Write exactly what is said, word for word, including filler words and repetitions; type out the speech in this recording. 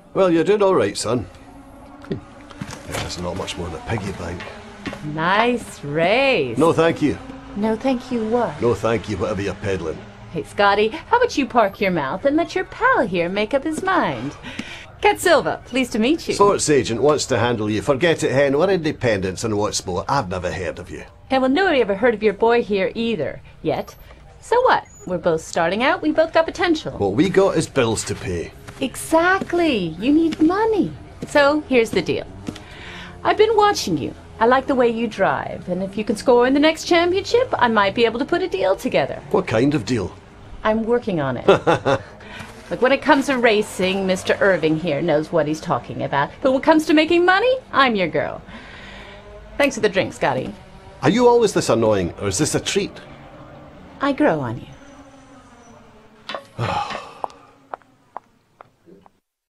Well, you're doing all right, son. Yeah, there's not much more in a piggy bank. Nice race. No, thank you. No, thank you what? No, thank you, whatever you're peddling. Hey, Scotty, how about you park your mouth and let your pal here make up his mind? Cat Silva, pleased to meet you. Sports agent wants to handle you. Forget it, hen. We're independents and what's more, I've never heard of you. Yeah, well, nobody ever heard of your boy here either, yet. So what? We're both starting out, we both got potential. What we got is bills to pay. Exactly. You need money. So, here's the deal. I've been watching you. I like the way you drive, and if you can score in the next championship, I might be able to put a deal together. What kind of deal? I'm working on it. Look, when it comes to racing, Mister Irving here knows what he's talking about. But when it comes to making money, I'm your girl. Thanks for the drink, Scotty. Are you always this annoying, or is this a treat? I grow on you.